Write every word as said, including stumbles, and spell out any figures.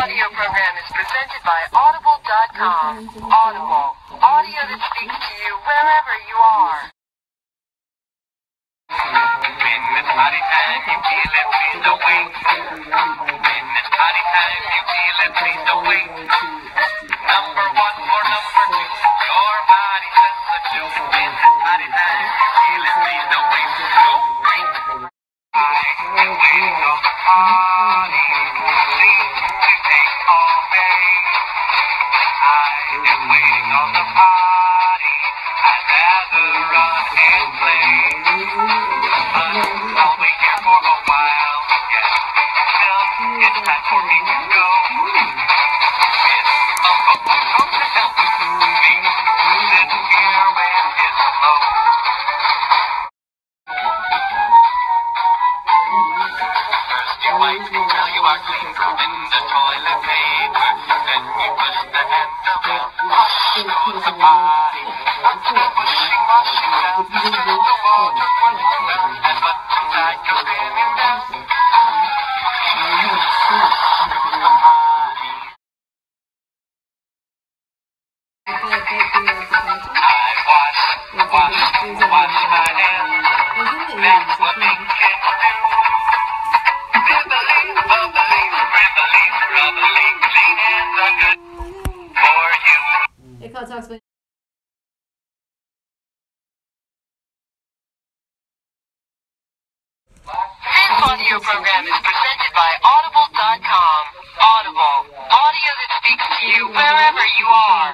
audio program is presented by Audible dot com. Audible, audio that speaks to you wherever you are. When it's party time, you feel it, please don't wait. When it's party time, you feel it, please don't wait. Number one or number two, your body says the two. When it's party time, you feel it, please don't wait. Don't wait. I've been waiting on the party, seems to take all day. I've been waiting on the party, I'd rather run and play. But I'll wait here for a while, yeah. Till it's time for me to go. It's Uncle Bunko to help me sit here when it's slow. First you wipe till you are clean, throw in the toilet paper. Then you push the handle down, hush goes the party. Pushing, washing down, turn the water one around, and what inside goes spinning down. I wash, wash, wash my hands. That's what big kids do. Ribbling, bubbling, ribbling, rubbling, clean hands are good for you. Hey, Call Talks. This audio program is presented by Audible dot com. Audible, audio that speaks to you wherever you are.